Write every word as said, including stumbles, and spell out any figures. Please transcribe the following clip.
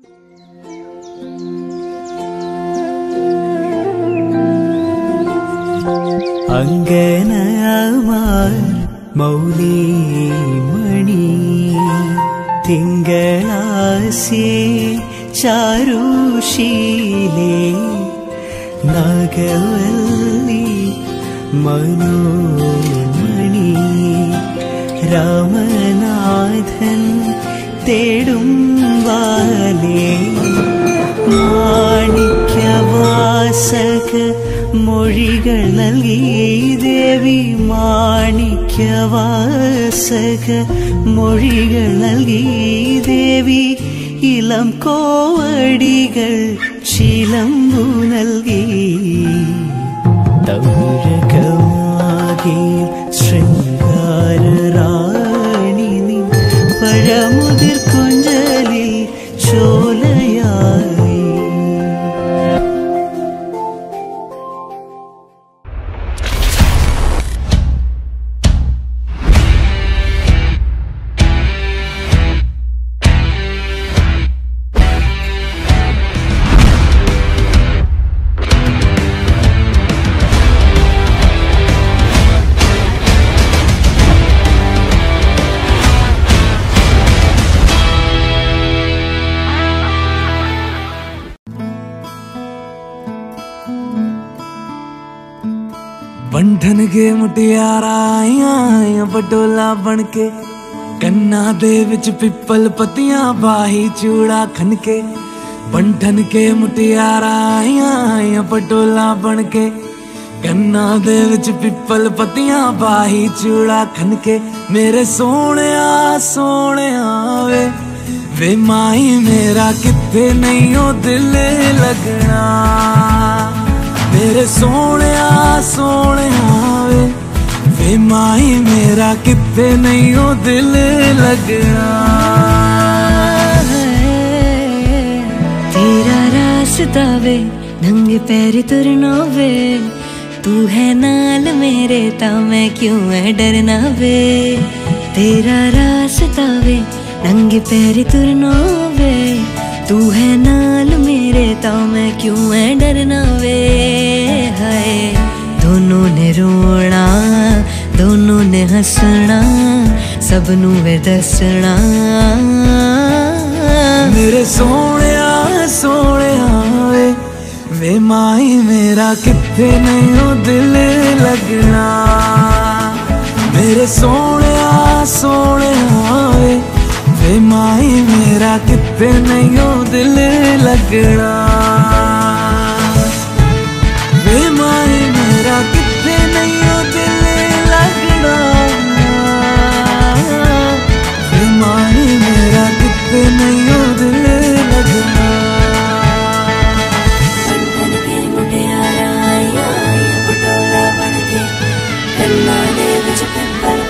अंगनमार मौली मणि तिंगलासे चारुशीले नागवल्ली मनोमणि रामनाथन तेडुम वाले माणिक्यवासक मोळिगळ नल्गी देवी माणिक्यवासक मोळिगळ नल्गी देवी इलम कोवडिगळ चिलंबु नल्गी तौरकमागे शृंगार राणि निन पळमुदिर कोंजलिल चोलयाई बंधन के मुटियारा आइया पटोला बनके कन्ना दे विच पिपल पतियां बाही चूड़ा खनके बंधन के मुटियारा आइया पटोला बनके कन्ना दे विच पिपल पतियां बाही चूड़ा खनके मेरे सोने सोने वे वे माही मेरा किथे नहीं ओ दिल लगना मेरे सोने सोने वे वे माही मेरा किथे नहीं हो दिल लगना तेरा रास्ता वे नंगे पैरी तुरना वे तू है नाल मेरे ता मैं क्यों है डरना वे तेरा रास्ता वे नंगे पैरी तुरना वे तू है नाल मेरे ता मैं क्यों है डरना वे हाय दोनों ने रोना दोनों ने हंसना सबनू वे दसना मेरे सोने सोने वे वे माही मेरा किथे नहीं हो दिल लगना मेरे सोने सोने वे वे माही मेरा किथे नहीं हो दिल लगना वे माही मेरा किथे नहीं हो दिल लगना वे माही मेरा किथे नहीं हो दिल लगना बंधन के मुटियारा आइया पटोला बनके कन्ना दे विच पिपल